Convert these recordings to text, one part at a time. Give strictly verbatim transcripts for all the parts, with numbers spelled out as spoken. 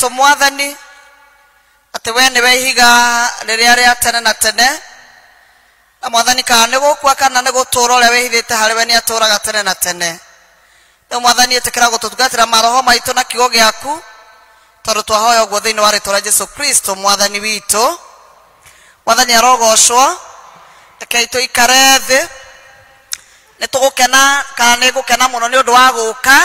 Kristo mwathani ati we niwe ihiga riria ria tene na tene na mwathani kana ni gukua kana ni gutura uria wihithite hari we ni aturaga tene na tene ni mwathani etikira gututungatira maroho maitu na kigo giaku tondu twahoya uguo thiini wa ritwa ria Jesu Kristo mwathani witu. Mwathani arogocwo rekei tuikare thi nitugukena kana ni gukena muno ni undu wa guka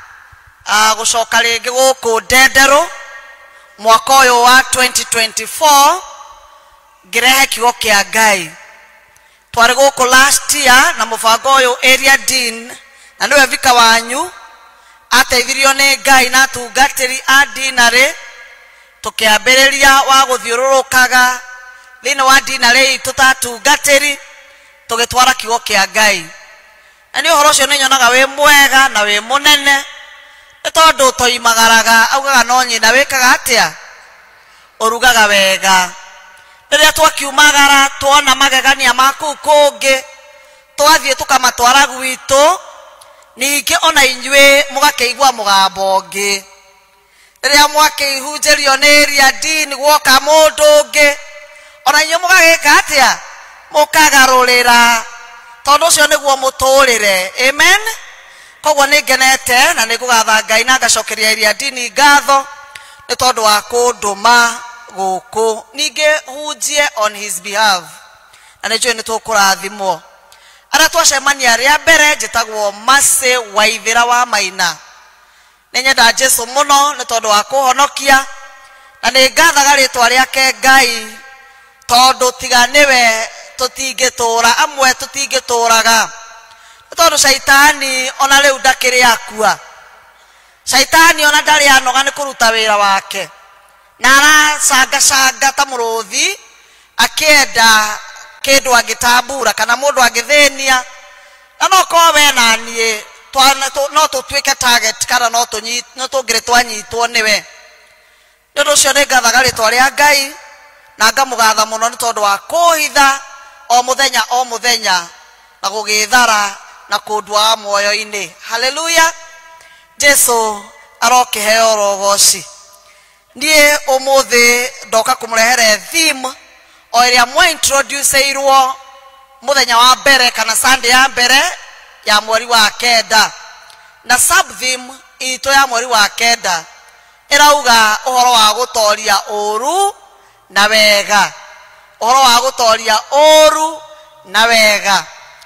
a gucoka ringi guku Ndendero mwaka uyu wa twenty twenty-four ngirehe kigo kia Ngai. Twari guku last year na mubango uyu area dean na niwe vika wanyu ateithirio ni Ngai na tungatiri a dinari tukiambiriria wa guthiururukaga thiini wa dinari tutatungatiri tugitwara kigo kia Ngai. Ani uhoro ucio ni nyonaga wi mwega na wi munene tondu toimagaraga augaga no nyina wikaga atia urugaga wega. Riria twakiumagara tuona magegania maku kungi twathie tukamatwara gwitu ningi ona inyue mugakeigua mugambo ungi. Riria mwakeihunjerio ni ria dini gwoka mundu ungi ona inyue mugagika atia mukagarurira tondu ucio niguo muturire. Amen. Koguo ni ngenete na nigugatha Ngai na ngacokeria iria dini ngatho ni tondu wa kunduma guku ningi hunjie on his behalf na nijue ni tukurathimwo. Ara twacemania ria mbere njitagwo Mase Waithira wa Maina. Ni nyenda Jesu muno ni tondu wa kuhonokia na ni ngathaga ritwa riake Ngai tondu tiga niwe tutingitura amwe tutingituraga tondu shaitani ona riu ndakiri akua. Shaitani ona ndari anoga ni kuruta wira wake na aracanga canga ta muruthi akienda kindu agitambura kana mundu agithenia na no ko we na nie no tutwike target kana no tunyi no tungire twanyitwo niwe. Ndio cio ni ngathaga ritwa ria Ngai na ngamugatha muno ni tondu wa kuhitha o muthenya o muthenya na gugithara na kundwa moyo-ini. Hallelujah. Jesu arokiheo rogoci. Ndie umuthi ndoka kumurehere theme o iria mwa introduce irwo muthenya wa mbere kana Sunday ya mbere ya mweri wa kenda na sub theme ito ya mweri wa kenda irauga uhoro wa gutoria uru na wega. Uhoro wa gutoria uru na wega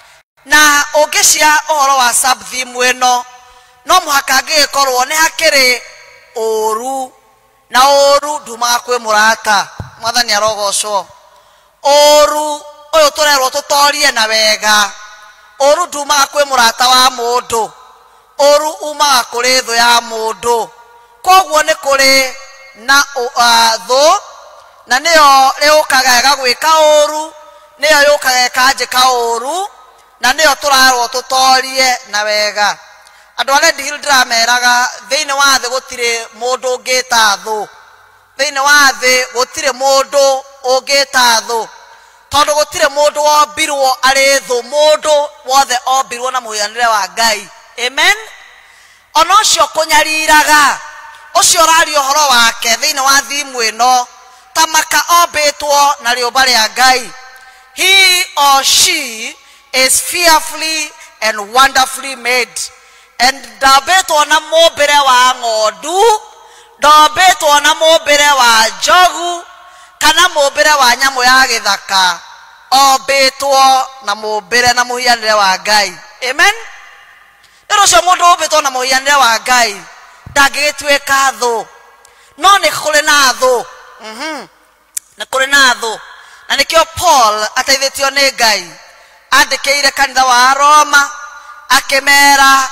na ugicia uhoro wa sub theme ino no muhaka ngikorwo ni hakiri uru na uru nduma kwi murata. Mwathani arogocwo. Uru uyu turerwo tutorie na wega. Uru nduma kwi murata wa mundu. Uru uma kuri thu ya mundu. Koguo ni kuri na thu na niyo riukaga gagwika uru niyo yukaga kanjika uru na niyo turarwo tutorie na wega. Andu aria ndirameraga thiini wa thi gutire mundu ungita thu. Thiini wa thi gutire mundu ungita thu tondu gutire mundu wombirwo ari thu. Mundu wothe ombirwo na muhianire wa Ngai. Amen. Ona ucio kunyariraga ucio rari uhoro wake thiini wa thimu ino tamaka ombitwo na riumba ria Ngai. He or she is fearfully and wonderfully made. And ndambitwo na mumbire wa ng'ondu, ndambitwo na mumbire wa njogu kana mumbire wa nyamu ya githaka. Ombitwo na mumbire na muhianire wa Ngai. Amen. Ndio cio mundu ombitwo na muhianire wa Ngai ndangigitwika thu no ni kuri na thu. Mhm. Na kuri na thu na nikio Paul ateithitio ni Ngai andikire kanitha wa Roma akimera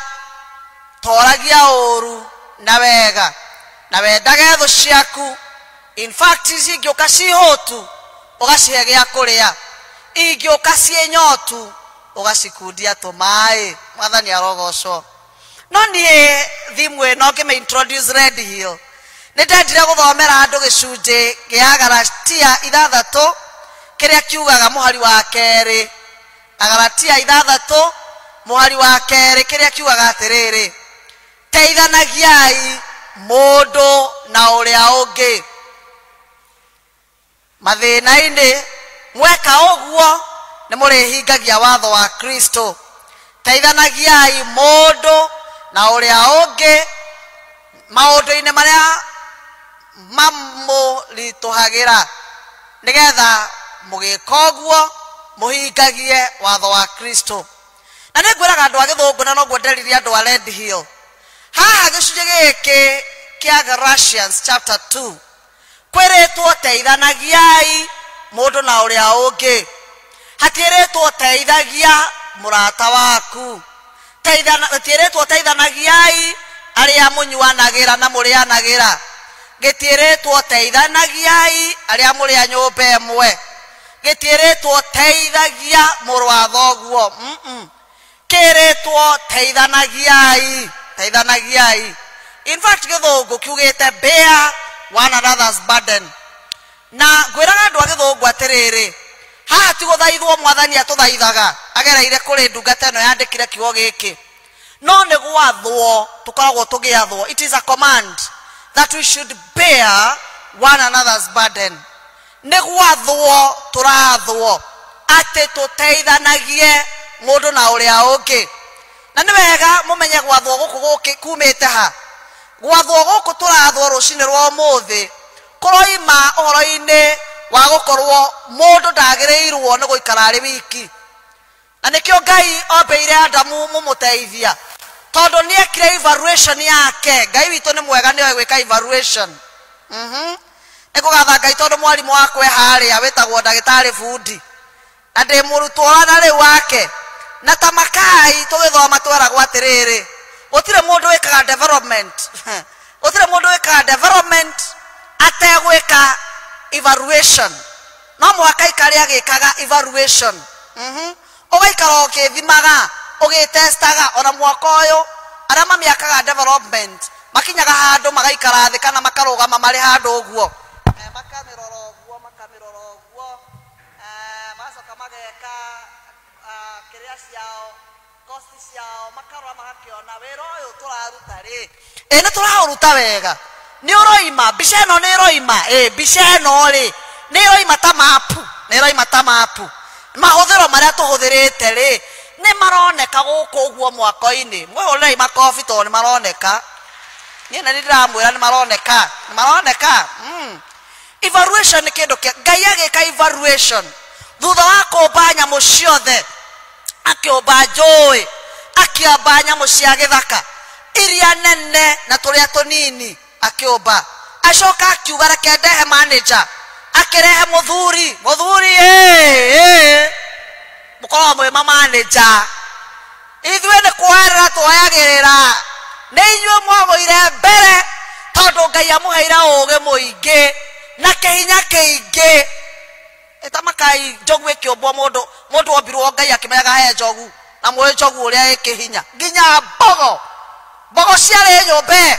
toragia uru na wega na wendage thu ciaku. In fact ingioka cihotu ugacihe gia kuria, ingioka cie nyotu ugacikundia tumai. Mwathani arogocwo. No nie thimu ino ngime introduce Red Hill ni ndendire guthomera andu gicunji gia Galatia ithathatu kiria kiugaga muhari wa keri. Galatia ithathatu muhari wa keri kiria kiugaga atiriri teithanagiai mundu na uria ungi mathina-ini mweka uguo ni murihingagia watho wa Kristo. Teithanagiai mundu na uria ungi maundu-ini maria mamurituhagira nigetha mugika uguo muhingagie watho wa Kristo. Na ningwiraga andu a Githungu na noguo nderirie andu a Red Hill haha gicunji giki kia Galatians chapter two kwiritwo teithanagiai mundu na uria ungi, hatiritwo teithagia murata waku, hatiritwo teithanagiai aria munyuanagira na murianagira, gitiritwo teithanagiai aria muri a nyumba emwe, gitiritwo teithagia muru wa thoguo mm -mm. Kiritwo teithanagiai teithanagiai. In fact Githungu kiugite bear one another's burden. Na gwiraga andu a Githungu atiriri haha ti guthaithwo mwathani atuthaithaga agereire kuri ndungata ino yandikire kiugo giki, no ni gwathwo tukoragwo tugiathwo. It is a command that we should bear one another's burden. Ni gwathwo turathwo ati tuteithanagie mundu na uria ungi. Na ni wega mumenye gwathwo guku guki kumite ha. Gwathwo guku turathwo rucini rwa umuthi kuroima uhoro-ini wa gukorwo mundu ndagirirwo ni guikara ari wiki. Na nikio Ngai ombeire Adamu mumuteithia tondu ni ekire evaluation yake. Ngai witu ni mwega, ni gwika evaluation. Mhm ekugatha Ngai tondu mwarimu wakwe haria witagwo ndagitari fundi na ndi murutwo na riu wake na tamakai tugithoma tweragwo atiriri gutire mundu wikaga development gutire mundu wikaga development ategwika evaluation. No mwaka ikari agikaga evaluation. Mhm ugaikara ukithimaga ugitestaga ona mwaka uyu aria mamiakaga development makinyaga handu magaikara thi kana makarugama mari handu uguo makamirora uguo makamirora uguo macoka mageka kiria ciao costi ciao makarora magakiona wira uyu turaruta ri ĩ nĩ tũraũruta wega. Nĩ ũroima mbica ĩno nĩ ũroima ĩ mbica ĩno rĩ nĩ ũroima ta mapu nĩ ũroima ta mapu. Mahũthĩro marĩa tũhũthĩrĩte rĩ nĩ maroneka gũkũ ũguo mwako-inĩ. Mwĩhũrĩrei makobi tondũ nĩ maroneka. Niĩ nĩ ndĩramwĩra nĩ maroneka nĩ maroneka. mm. Evaluation nĩ kĩndũ kĩa Ngai agĩka evaluation thutha wa kũmba nyamũ ciothe, akĩũmba njũĩ, akĩũmba nyamũ cia gĩthaka iria nene na tũrĩa tũnini akĩũmba. Acoka akiuga reke ndehe manager, akĩrehe mũthuri mũthuri ĩ mũkorwo mwĩ manager. Ithuĩ nĩ kũoerera tuoyagĩrĩra, nĩ inyuĩ mwagũire mbere tondũ Ngai amũheire ũũgĩ mũingĩ na kĩhinya kĩingĩ. Etamakai njogu ĩkĩũmbwo mũndũ mũndũ ombirwo Ngai akĩmenyaga he njogu na mwĩ njogu ũrĩa ĩkĩhinya nginya mbogo mbogo ciarĩ nyũmbe,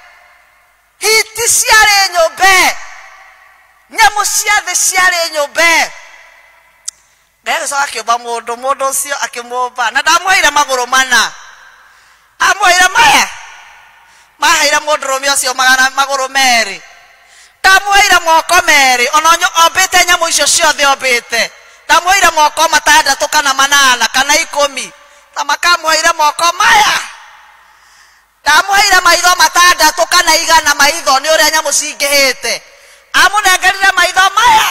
hiti ciarĩ nyũmbe, nyamũ cia thĩ ciarĩ nyũmbe. Ngai agĩcoka akĩũmba mũndũ, mũndũ ũcio akĩmũmba na ndamũheire magũrũ mana, amũheire maya maheire mũndũrũme ũcio magũrũ merĩ, ndamũheire moko merĩ ona ombĩte nyamũ icio ciothe ombĩte. Ndamũheire moko matandatũ kana manana kana ikũmi, na makamũheire moko maya. Ndamũheire maitho matandatũ kana igana maitho nĩ ũrĩa nyamũ cingĩhĩte. Amũnengerire maitho maya,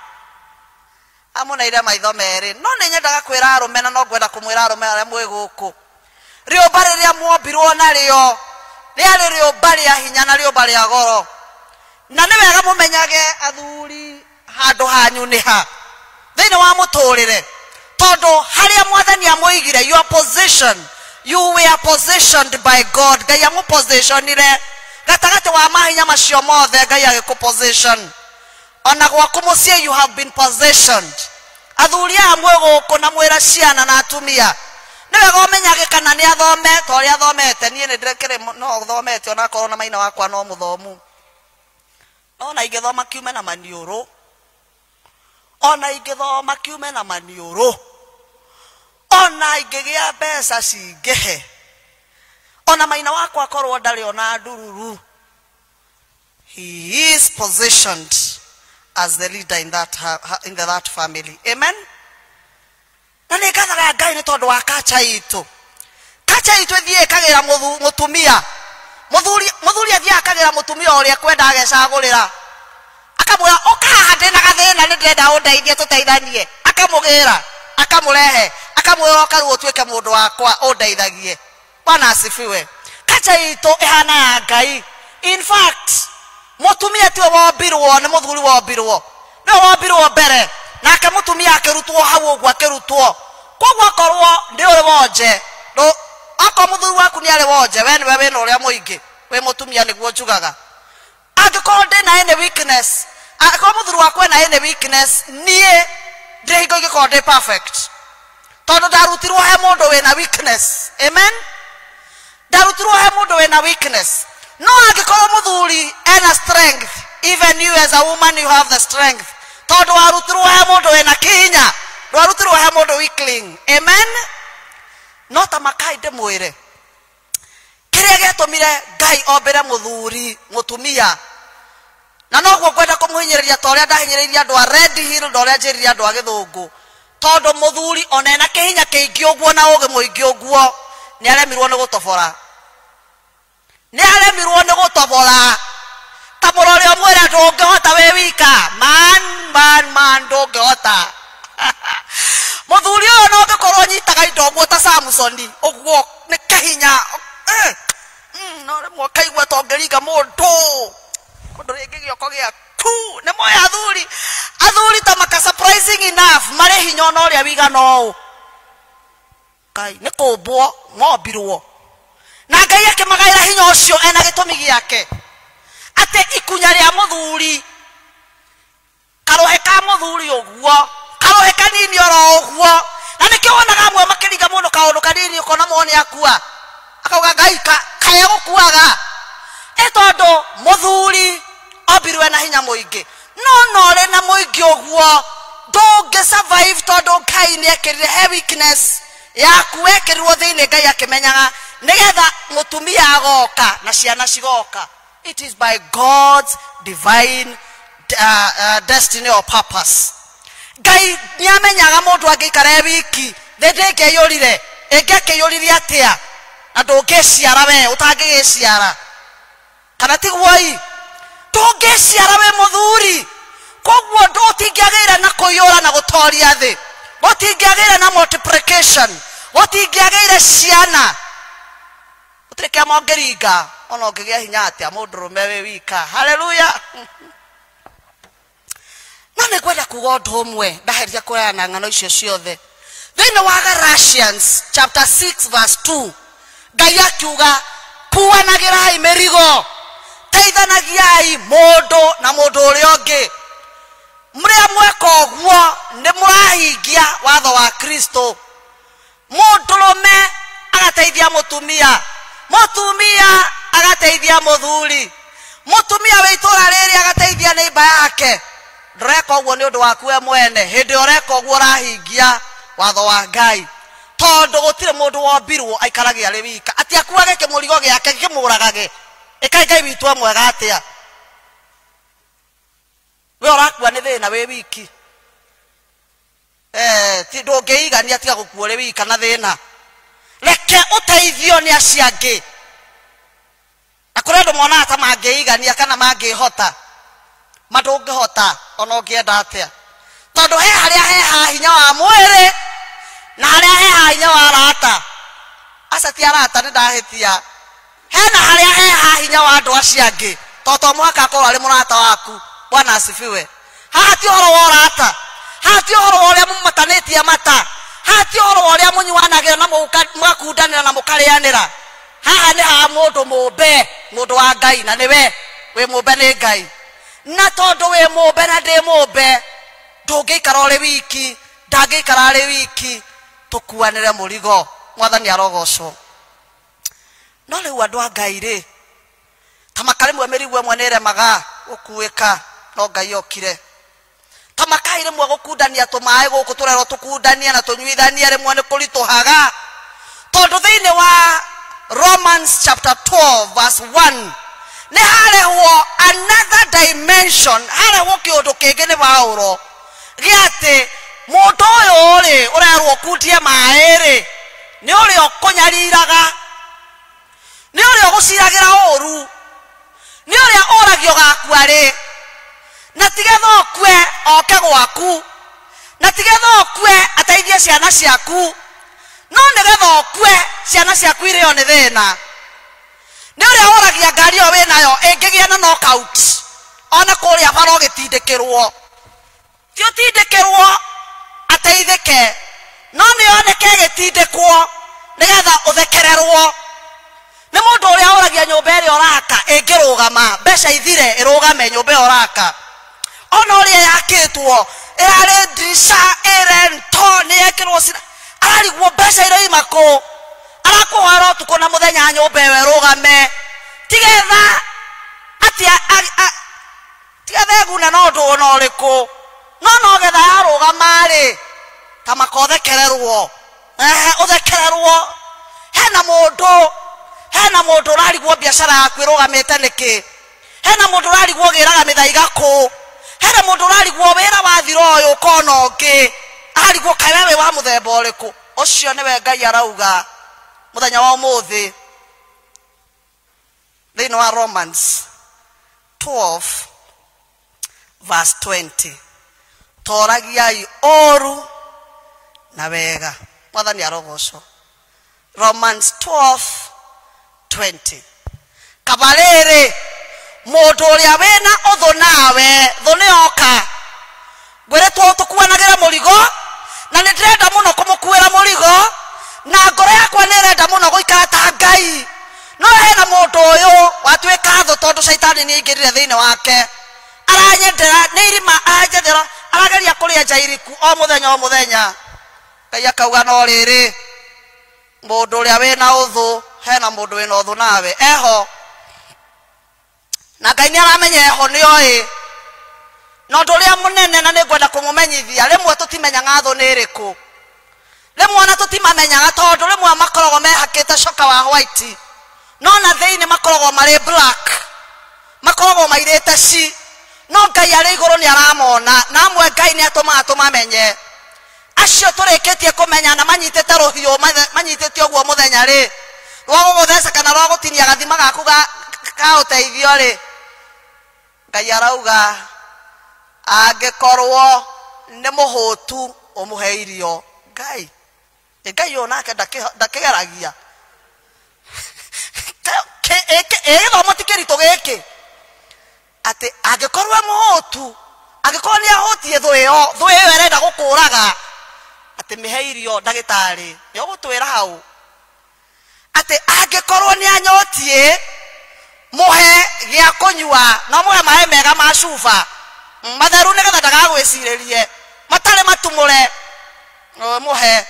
amũneire maitho merĩ. No nĩ nyendaga kwĩra arũme na no ngwenda kũmwĩra arũme arĩa mwĩ gũkũ, rĩũmba rĩrĩa mwombirwo narĩo rĩarĩ rĩũmba rĩa hinya na rĩũmba rĩa goro. Na nĩ wega mũmenyage athuri handũ hanyu nĩ ha thĩinĩ wa mũtũrĩre, tondũ harĩa mwathani amũigire your position, you were positioned by God. Ngai amũpositionire gatagatĩ wa mahinya macio mothe. Ngai agĩkũposition ona gwaku mũciĩ, you have been positioned. Athuri aya mwĩ gũkũ na mwĩra ciana na atumia, nĩ wega ũmenyage kana nĩ athome ta ũrĩa athomete. Niĩ nĩ ndĩrekere no thomete ona korwo na maina wakwa no mũthomu, ona ingĩthoma kiume na maniũrũ, ona ingĩthoma kiume na maniũrũ, ona ingĩgĩa mbeca cingĩhe, ona maina wakwa korwo ndarĩ ona ndururu, he is positioned as the leader in that in the, that family. Amen. Na nä ngathaga Ngai nä tondå wa kacha itå. Kacha itå ĩthiĩ ĩkagĩra mũtumia. Mũthuri mũthuri athiĩ akagĩra mũtumia ũrĩa kwenda agecagũrĩra. Akamwĩra ũka haha ndĩ na gathĩna nĩ ndĩrenda ũndeithie tũteithanie. Akamũgĩra, akamũrehe, akamwĩra ũka rĩu ũtuĩke mũndũ wakwa ũndeithagie. Bwana asifiwe. Kacha itå ĩhana ya Ngai. In fact, mũtumia tiwe wombirwo nĩ mũthuri wombirwo. Nĩ wombirwo mbere. Nake mũtumia akĩrutwo hau ũguo akĩrutwo. Koguo akorwo ndĩ ũrĩ wonje. No akwa mũthuri waku nĩ arĩ wonje, we nĩwe wĩna ũrĩa mũingĩ. We mũtumia nĩguo njugaga. Angĩkorwo ndĩ na any weakness, angĩkorwo mũthuri waku ena any weakness, niĩ ndĩ hingo ingĩkorwo ndĩ perfect. Tondũ ndarutirwo he mũndũ wĩna weakness. Amen. Ndarutirwo he mũndũ wĩna weakness. No angĩkorwo mũthuri ena strength, even you as a woman you have the strength. Tondũ warutirwo he mũndũ wĩna kinya, warutirwo he mũndũ weakling. Amen. No ta makai ndĩmwĩre kĩrĩa gĩatũmire Ngai ombere mũthuri mũtumia, na noguo ngwenda kũmũhinyĩrĩria ta ũrĩa ndahinyĩrĩirie andũ a Red Hill, na ũrĩa njĩrire andũ a Gĩthũngũ. Tondũ mũthuri ona ena kĩhinya kĩingĩ ũguo na ũgĩ mũingĩ ũguo nĩ aremirwo nĩ gũtobora. Nĩ aremirwo nĩ gũtobora. Ta mũrore ũmwĩre ndũngĩhota wĩ wika. Man, man, man, ndũngĩhota. Mũthuri ũyũ no ngĩkorwo nyitaga indo ũguo ta Samsoni ũguo nĩ kĩhinya. No rĩmwe kaigua ta ũngĩringa mũndũ. Mũndũ rĩngĩ gĩoko gĩaku. Nĩ moya athuri. Athuri ta maka surprising enough marĩ hinya ona ũrĩa wigana ũũ. Ngai nĩ kũmbwo mombirwo. Na Ngai akĩmagaĩra hinya ũcio ena gĩtũmi gĩake. Atĩ ikunya rĩa mũthuri karohe ka mũthuri ũguo, karohe kanini oro ũguo. Na nĩkĩo wonaga amwe makĩringa mũndũ kaũndũ kanini ũkona mũndũ nĩakua. Akauga Ngai kae gũkuaga. Ĩ tondũ mũthuri ombirwo na hinya mũingĩ. No no rĩ na mũingĩ ũguo ndũngĩ survive tondũ Ngai nĩekĩrire he weakness yaku wekĩrirwo thĩinĩ Ngai akĩmenyaga nĩgetha mũtumia agoka na ciana cigoka. It is by God's divine uh, uh, destiny or purpose. Ngai nĩamenyaga mũndũ angĩikara wiki ndĩngĩyũrire ĩngĩkĩyũrire atĩa na ndũngĩciara we ũtangĩgĩciara. Kana tiguoi ndũngĩciara we mũthuri. Koguo ndũtingĩagĩra na kũiyũra na gũtoria thĩ. Gũtingĩagĩra na multiplication. Gũtingĩagĩra ciana. Gũtirĩ kĩama ũngĩringa ona ũngĩgĩa hinya atĩa mũndũrũme wĩ wika. Hallelujah. No nĩngwenda kuga ũndũ ũmwe ndaheria kũheana ng'ano icio ciothe. Thĩinĩ wa Galatians chapter six verse two Ngai akiuga puanagĩrai mĩrigo, teithanagiai mũndũ na mũndũ ũrĩa ũngĩ. Mrĩa mweka ũguo nĩ mũrahingia watho wa Kristo. Mũndũrũme agateithia mũtumia, mũtumia agateithia mũthuri, mũtumia wĩ itũũra rĩrĩ agateithia neighbor yake. Ndũreka ũguo nĩ ũndũ waku we mwene. Hĩndĩ ũreka ũguo ũrahingia watho wa Ngai. Tondũ gũtirĩ mũndũ wombirwo aikaragia arĩ wika. Atĩ akuage kĩmũrigo gĩake kĩmũragage. Ĩkaĩ Ngai witũ mwega atĩa. We ũrakua nĩ thĩna wĩ wiki. Eh, ti ndũngĩigania tiga gũkua ũrĩ wika na thĩna. Reke ũteithio nĩ acio angĩ. Na kũrĩ andũ monaga ta mangĩigania kana mangĩhota. Ma ndũngĩhota ona ũngĩenda atĩa. Tondũ he harĩa he ha hinya wa mwĩrĩ na harĩa he ha hinya wa arata. Aca ti arata nĩ ndahĩtia. Hena harĩa he ha hinya wa andũ acio angĩ. Tondũ mũhaka akorwo arĩ mũrata waku. Bwana asifiwe. Haha ti ũhoro wa ũrata. Haha ti ũhoro wa ũrĩa mũmatanĩtie mata. Haha ti ũhoro wa ũrĩa mũnyuanagĩra na mũgakundanĩra na mũkarĩanĩra. Haha nĩ ha mũndũ mũmbe, mũndũ wa Ngai, na nĩwe wĩ mũmbe nĩ Ngai. Na tondũ wĩ mũmbe na ndĩ mũmbe ndũngĩikara ũrĩ wiki, ndangĩikara arĩ wiki. Tũkuanĩre mũrigo. Mwathani arogocwo. No rĩu andũ a Ngai rĩ, ta makarĩmwe mĩrigo ĩmwe nĩ ĩremaga gũkuĩka, no Ngai okire. Ta makai rĩmwe gũkundania tũmaĩ gũkũ tũrerwo tũkundania na tũnyuithania rĩmwe nĩ kũritũhaga. Tondũ thĩinĩ wa Romans chapter twelve verse one ne harehwo another dimension harehwo kiundu kingi ni Paulo giate mundu uyu ri urerwo kutie mai ri ni uri okunyariraga ni uri oguciragira uru ni uri oragio gakua ri na tigetha okue oke gwaku na tigetha okue ateithie ciana ciaku no nigetha okue ciana ciaku irio ni thina ni uri oragia ngari yo we nayo ingigia na knockout ona kuria baro gitindikirwo ti utindikirwo ateithike no ni oneke gitindikwo nigetha uthekererwo ni mundu uria oragia nyumba iri oraka ingirugama mbeca ithire irugame nyumba oraka ona uria yakitwo irare ndisha erento ni yekirwo sina ararigwo mbeca iro imako arakuhara tuko na muthenya nyumba we rugame tigetha atia tigetha guna no ndu ona uriku no no getha yarugama ri ta makothekererwo eh uthekererwo hena mundu hena mundu rarigwo biashara yaku irugamite niki hena mundu rarigwo giraga mithaiga ku hena mundu rarigwo wira wathiro uyu kono ngi arigwo kawewe wa muthemba uriku ucio niwe Ngai arauga muthenya wa umuthi thini wa Romans twelve verse twenty toragiai oru na wega mwathani arogoco Romans twelve twenty kabarere mundu uria wena uthu nawe thu ni oka gwiretwo tukuanagira murigo na nidirenda muno kumukuira murigo na ngoro yakwa nirenda muno guikara ta Ngai no hena mundu uyu watwika thu tondu shaitani ni ingirire thini wake aranyendera ni irima aranjethera arageria kuria jairiku o muthenya o muthenya Ngai akauga no riri mundu uria wena uthu hena mundu wena uthu nawe eho na Ngai ni aramenya eho ni oi no nduria munene na ningwenda kumumenyithia rimwe tutimenya ngatho ni iriku rimwe na tutimamenya tondu rimwe makorogo mehakite shoka wa white no na theini makorogo mari black makorogo mairite ci no Ngai ari iguru ni aramona na amwe Ngai ni atuma atumamenye acio turikitie kumenya na manyitite ruhio manyitite ogwo muthenya ri rwago guthesa kana rwago tinia gathima gaku ga ka uteithio ri Ngai arauga angikorwo ni muhutu umuheirio Ngai Ngai onake ndakigeragia ke githomo ti kirito giki ati angikorwo muhutu angikorwo ni ahutie thu iyo thu iyo erenda gukuraga ati miheirio ndagitari yo gutwira hau ati angikorwo ni anyotie muhe gia kunyua no muhe mahe mega ma cuba matheru nigetha ndagagwiciririe matare matumure muhe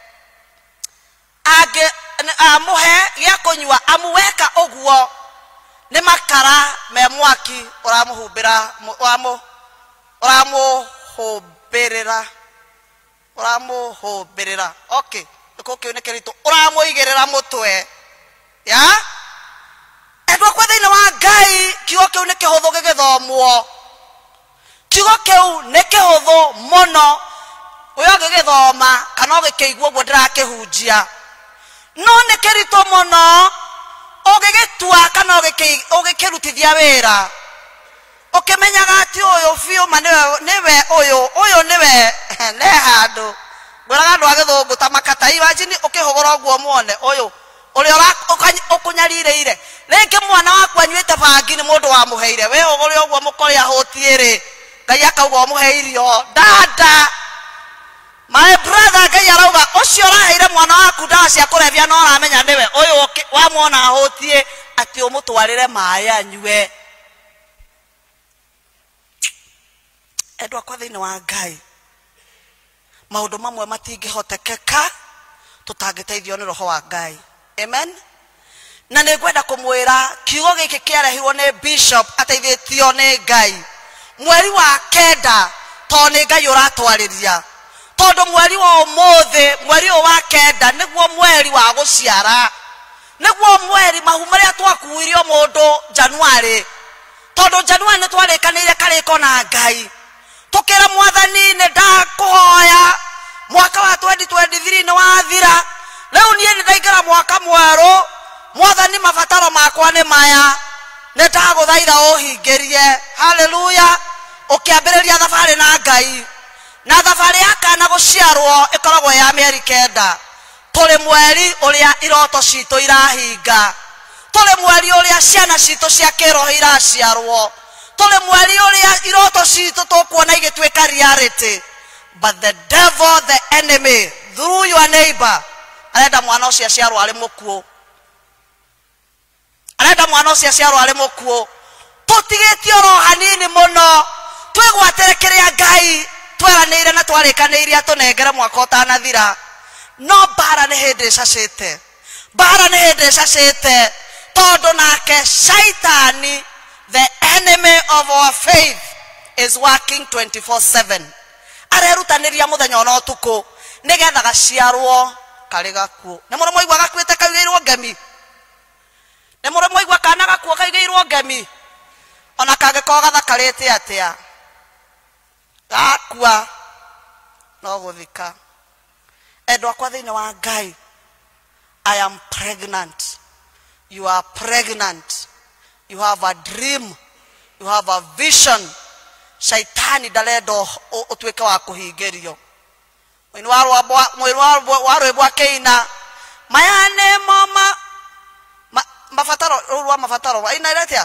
age muhe gia kunyua amuweka ogwo ni makara me mwaki uramuhumbira uramu uramuhumbirira uramuhumbirira okay niko kiu ni kirito uramuigirira mutwe ya edwa kwa thina wa Ngai kiugo kiu ni kihuthu gigithomwo kiugo kiu ni kihuthu muno uyo gigithoma kana ugikigwa uguo ndirakihunjia no ni kirito muno ugigitua kana ugikirutithia wira ukimenyaga ati uyu fiu maniwe niwe uyu uyu niwe ne handu gwiraga andu agithungu ta makata imagine ukihogora guo muone uyu uri ora ukunyarireire renge mwana wakwa nywete bangi ni mundu wa muheire we hogore uguo mukori ahutiire Ngai akauga muheirio dada my brother Ngai arauga ucio raheire mwana waku ndawa cia kurevia no ramenya niwe uyu wa muona ahutie ati umutwarire mai anyue edwa kwa thini wa Ngai maundu mamwe matingihotekeka tutangiteithio ni roho wa Ngai amen na nigwenda kumwira kiugo giki kiarehirwo ni bishop ateithitio ni Ngai mweri wa kenda to ni Ngai uratwariria tondu mweri wa umuthi mweri wa kenda niguo mweri wa guciara niguo mweri mahu maria twakuirio mundu January tondu January ne twarekanire kariko na Ngai tukira mwathani ne ndakuhoya mwaka wa twenty twenty-three ne wathira leo nie ni ndaigara mwaka mweru mwathani mabataro makwa ne maya ne ndaguthaitha uhingirie haleluya ukiambiriria thabari na Ngai na thabari yakana guciarwo ikoragwo ya mieri kenda tuli mweri uria iroto cito irahinga tuli mweri uria ciana cito cia kiroho iraciarwo tuli mweri uria iroto cito tukuona igitwika reality but the devil the enemy through your neighbor arenda mwana ucio aciarwo ari mukuo arenda mwana ucio aciarwo ari mukuo tutigitio ro hanini muno twigwatire kiria Ngai tweranire na twarikaniire atunengere mwaka utanathira no bara ne hende cacite bara ne hende cacite tondu nake shaitani the enemy of our faith is working twenty-four seven arerutaniria muthenya ona utuku nigetha gaciarwo kari gakuo ne muri moigwa gakwite kaugeirwo ngemi ne muri moigwa kana gakuo kaugeirwo ngemi ona kangeko gathakarite atia gakua no guthika edwa kwa thine wa Ngai I am pregnant you are pregnant you have a dream you have a vision shaitani daledo utweka wa kuhingerio mwini warwa mwini warwa bwa keina mayane mama mafataro ruwa mafataro aina iletia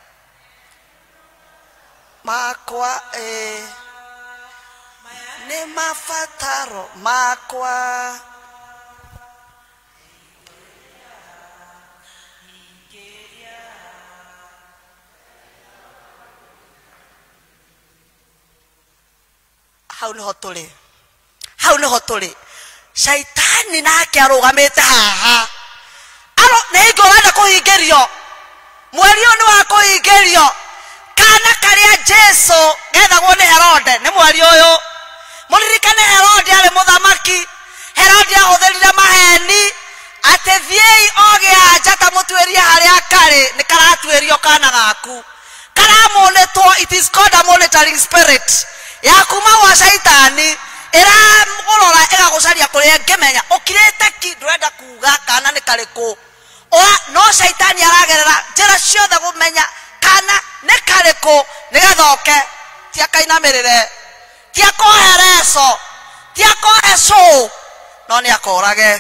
makwa eh ne mafataro makwa hau niho tuli hau niho tuli shaitani nake arugamite haha aro nego wenda kuhingerio mweri ni wa kuhingerio kana karia Jesu gethagwo ni Herode ni mweri uyu muririkane Herode ari muthamaki Herode ahutherire maheni ate thiei ogia njata mutwerie haria kari ni karatwerio kana gaku karamonetwo it is called a monitoring spirit ya kuma wa shaitani era ngorora ega gucaria kuria ngemenya ukirete ki ndwenda kuga kana ni kariku ora no shaitani aragerera njira ciothe gumenya kana ni kariku nigathoke tia kainamirire tia kohereso tia koheso no ni akorage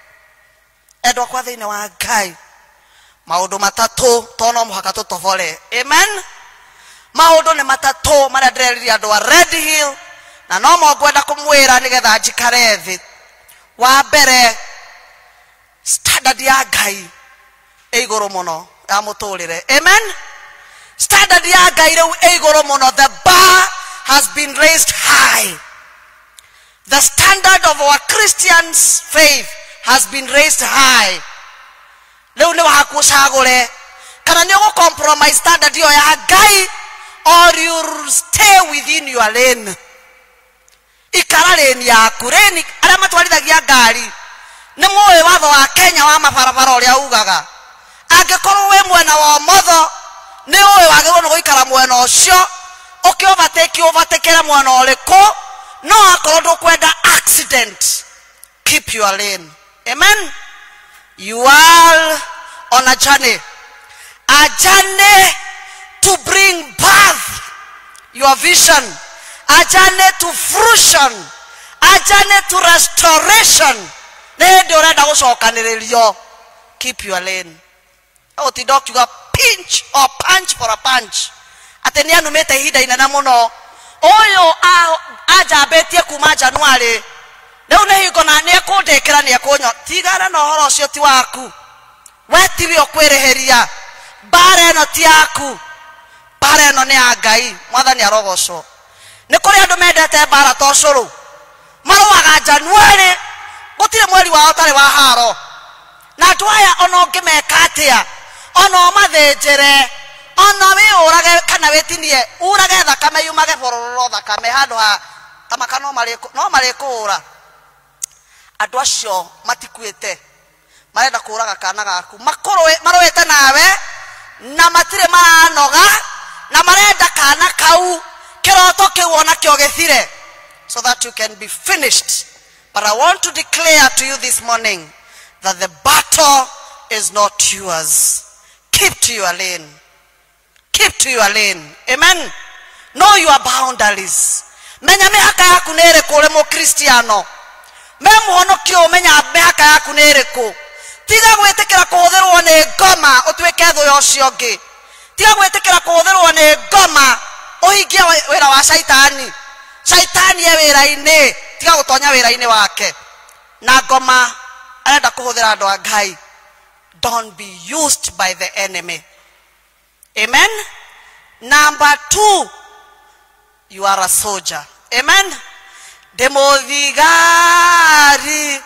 edwa kwa thine wa Ngai maundu matatu tono muhaka tutobore amen maundu ni matatu maria ndireriria andu a Red Hill na no mo ngwenda kumwira nigetha njikare thi wa mbere standard ya Ngai iguru muno ya muturire amen standard ya Ngai riu iguru muno the bar has been raised high the standard of our Christians faith has been raised high riu ni wakucagure kana ni go compromise standard yo ya Ngai or you stay within your lane ikara lane yaku lane aria matwarithagia ngari ni moyo watho wa Kenya wa mabarabara uria ugaga angikorwo we mwena wa motho ni oyo wagirwo no guikara mwena ucio uki overtake overtake mwena uriku no akorwo ndukwenda accident keep your lane amen you are on a journey a journey to bring birth your vision a journey to fruition a journey to restoration ne ndio renda gucokaniririo keep your lane o ti docuga pinch or punch for a punch ateni anumete hida inana muno oyo ajabetie kuma January leo ne hiko na ne kundekera ne kunyo tigara no horo cio ti waku we tiwe okwereheria bare no ti yaku bare no ne Ngai mwathani arogoco ni kuri andu mendete bara tocuru maruaga January gutire mweri wa otare wa haro na twaya ono ngimeka atia ono mathenjere ono we urage kana wetinie urage thakame yumage bororo thakame handu ha tamakano mariko no marikura andu acio matikuite marenda kuraga kana gaku makoroe marowete nawe na matire maranoga na marenda kana kau kiroto kiwona kyo gethire so that you can be finished. But I want to declare to you this morning that the battle is not yours. Keep to your lane. Keep to your lane. Amen. Know your boundaries. Menya mihaka yaku nere kule mo Kristiano. Memuhono kyo menya mihaka yaku nere ku. Tiga gwetekera kuhutherwo ni ngoma utwike thu yocio ngi. Tiga gwetekera kuhutherwo ni ngoma uhingie wira wa shaitani. Shaitani e wira-ini. Tiga gutonya wira-ini wake. Na ngoma arenda kuhuthira andu a Ngai. Don't be used by the enemy. Amen. Number two, you are a soldier. Amen. Demothigari.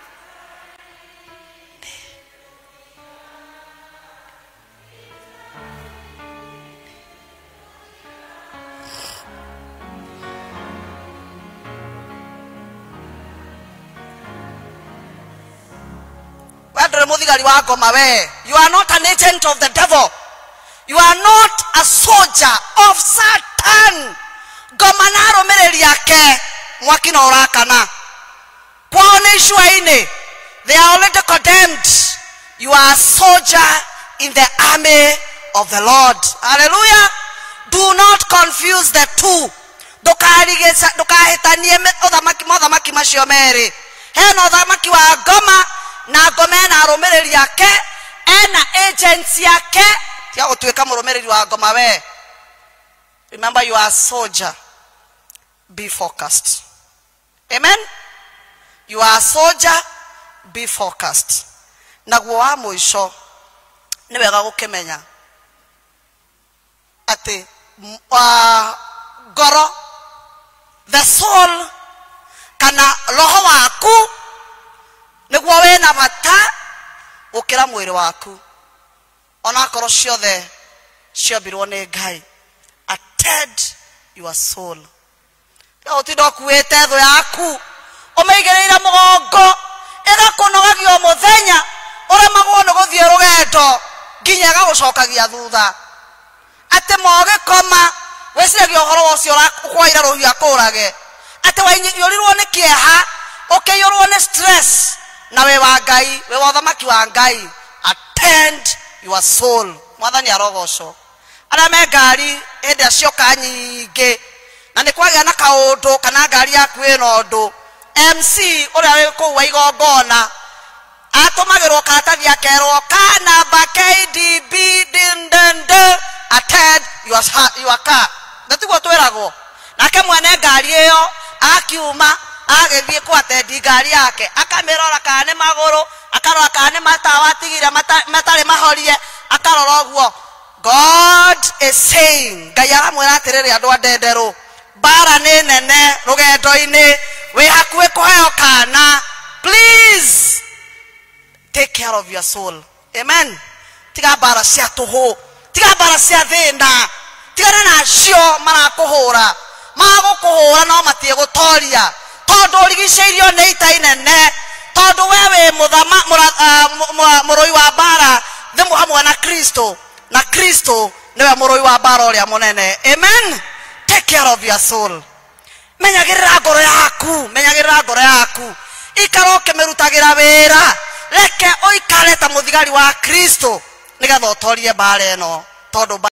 You are not an agent of the devil. You are not a soldier of Satan. Gomanaro mereri yake mwakina orakana. Kwaone ishwaine. They are already condemned. You are a soldier in the army of the Lord. Hallelujah. Do not confuse the two. Dokarigesa dokahitanie odhamaki modhamaki mashiomeri. Heno odhamaki wa Goma na Gomena aromereri yake ena agency yake ya utuweka muromereri wa Goma we. Remember, you are a soldier. Be focused. Amen. You are a soldier. Be focused. Na guwa mwisho ni wega gukimenya ati uh, goro the soul kana roho waku niguo wena bata ukira mwiri waku ona koro ciothe ciombirwo ni Ngai. Attend your soul. Ya utindo kuete thu yaku umeigereira mugongo igakunogagio muthenya uremagwo ni guthie rugendo nginya gagucokagia thutha ati moge koma weciragia uhoro ucio ukwaira ruhia kurage ati wainyorirwo ni kieha ukiyurwo ni stress na we wa Ngai we wa thamaki wa Ngai. Attend your soul. Mwathani arogoco ara me ngari ende cioka nyingi na ni kwagia na kaundu kana ngari yaku ina undu M C uria wi ku wa igongona atumagirwo karatathi akerwo kana ba K D B dindende attend your your car. Natiguo twiragwo nake mwene ngari iyo akiuma agethie kwa tendi ngari yake akamirora kana maguru akarora kana matawa atigire matari mahorie akarora guo. God is saying Ngai aramwira atiriri andu andendero bara ni nene rugendo-ini we hakuwe kuheo kana. Please take care of your soul. Amen. Tiga bara cia tuhu, tiga bara cia thina, tiga na cio marakuhura magukuhura no matie gutoria tondu urigiceirio ni ita inene tondu wewe muthama muroi wa bara thimu hamwe na Kristo na Kristo niwe muroi wa bara uria munene. Amen. Take care of your soul. Menyagirira ngoro yaku, menyagirira ngoro yaku ikaroke merutagira wira reke oikare ta muthigari wa Kristo nigetha utorie bara eno tondu